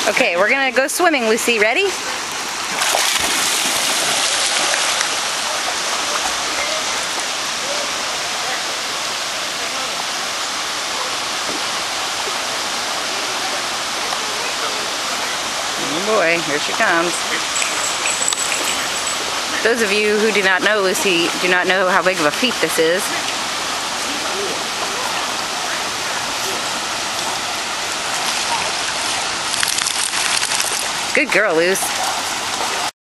Okay, we're gonna go swimming, Lucy. Ready? Oh boy, here she comes. Those of you who do not know Lucy do not know how big of a feat this is. Good girl, Luce.